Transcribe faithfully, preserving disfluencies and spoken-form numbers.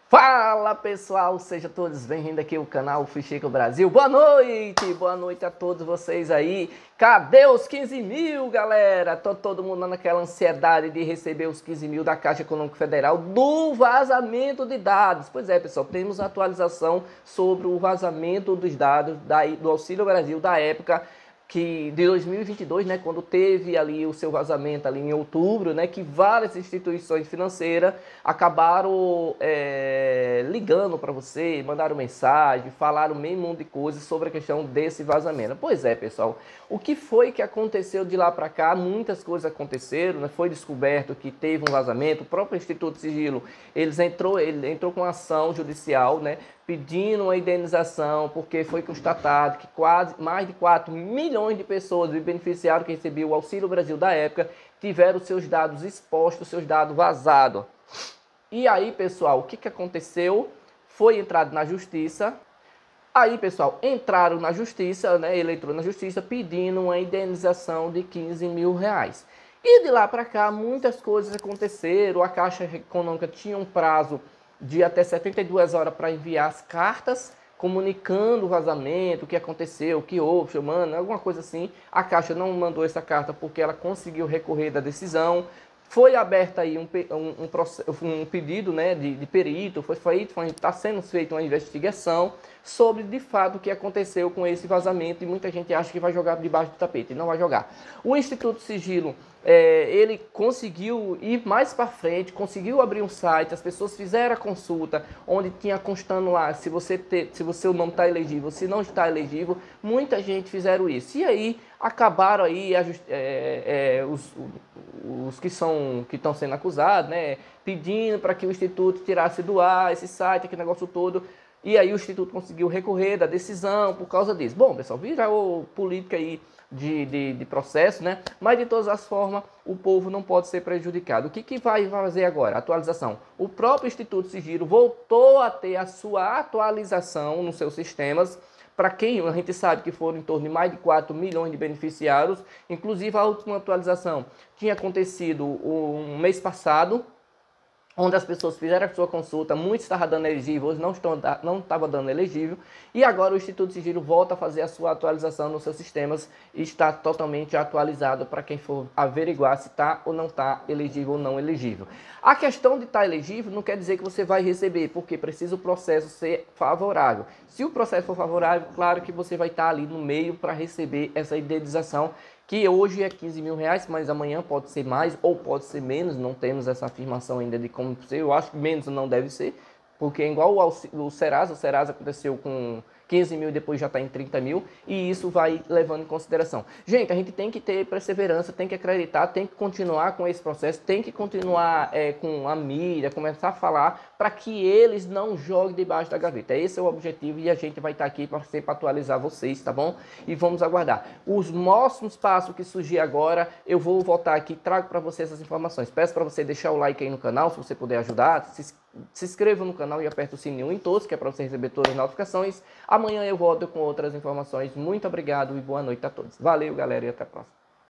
Fala pessoal, sejam todos bem-vindos aqui ao canal Fuxico Brasil. Boa noite, boa noite a todos vocês aí. Cadê os quinze mil, galera? Tô todo mundo naquela ansiedade de receber os quinze mil da Caixa Econômica Federal do vazamento de dados. Pois é, pessoal, temos atualização sobre o vazamento dos dados da, do Auxílio Brasil da época que de dois mil e vinte e dois, né, quando teve ali o seu vazamento ali em outubro, né, que várias instituições financeiras acabaram é, ligando para você, mandaram mensagem, falaram meio mundo de coisas sobre a questão desse vazamento. Pois é, pessoal, o que foi que aconteceu de lá para cá? Muitas coisas aconteceram, né, foi descoberto que teve um vazamento, o próprio Instituto Sigilo, eles entrou, ele entrou com ação judicial, né, pedindo uma indenização, porque foi constatado que quase mais de quatro milhões de pessoas e beneficiários que recebiam o Auxílio Brasil da época tiveram seus dados expostos, seus dados vazados. E aí, pessoal, o que, que aconteceu? Foi entrado na justiça. Aí, pessoal, entraram na justiça, né? Ele entrou na justiça pedindo uma indenização de quinze mil reais. E de lá para cá, muitas coisas aconteceram. A Caixa Econômica tinha um prazo de até setenta e duas horas para enviar as cartas, comunicando o vazamento, o que aconteceu, o que houve, chamando, alguma coisa assim. A Caixa não mandou essa carta porque ela conseguiu recorrer da decisão. Foi aberto aí um, um, um, um pedido, né, de, de perito, foi feito, está sendo feita uma investigação sobre de fato o que aconteceu com esse vazamento, e muita gente acha que vai jogar debaixo do tapete, e não vai jogar. O Instituto Sigilo, é, ele conseguiu ir mais para frente, conseguiu abrir um site, as pessoas fizeram a consulta, onde tinha constando lá se você ter, se você, o nome está elegível, se não está elegível, muita gente fizeram isso. E aí acabaram aí a, é, é, os, os que são que estão sendo acusados, né, pedindo para que o Instituto tirasse do ar esse site, aquele negócio todo. E aí o Instituto conseguiu recorrer da decisão por causa disso. Bom, pessoal, virou política aí de, de, de processo, né? Mas de todas as formas, o povo não pode ser prejudicado. O que, que vai fazer agora? Atualização. O próprio Instituto Sigilo voltou a ter a sua atualização nos seus sistemas. Para quem a gente sabe que foram em torno de mais de quatro milhões de beneficiários. Inclusive a última atualização tinha acontecido um mês passado, onde as pessoas fizeram a sua consulta, muitos estavam dando elegível, outros não estão não estavam dando elegível, e agora o Instituto Sigilo volta a fazer a sua atualização nos seus sistemas e está totalmente atualizado para quem for averiguar se está ou não está elegível ou não elegível. A questão de estar elegível não quer dizer que você vai receber, porque precisa o processo ser favorável. Se o processo for favorável, claro que você vai estar ali no meio para receber essa indenização, que hoje é quinze mil reais, mas amanhã pode ser mais ou pode ser menos, não temos essa afirmação ainda de como ser. Eu acho que menos não deve ser, porque é igual o Serasa, o Serasa aconteceu com quinze mil e depois já está em trinta mil, e isso vai levando em consideração. Gente, a gente tem que ter perseverança, tem que acreditar, tem que continuar com esse processo, tem que continuar é, com a mídia, começar a falar para que eles não joguem debaixo da gaveta. Esse é o objetivo e a gente vai estar aqui para sempre atualizar vocês, tá bom? E vamos aguardar. Os próximos passos que surgir agora, eu vou voltar aqui e trago para vocês essas informações. Peço para você deixar o like aí no canal, se você puder ajudar, se Se inscreva no canal e aperta o sininho em todos, que é para você receber todas as notificações. Amanhã eu volto com outras informações. Muito obrigado e boa noite a todos. Valeu, galera, e até a próxima.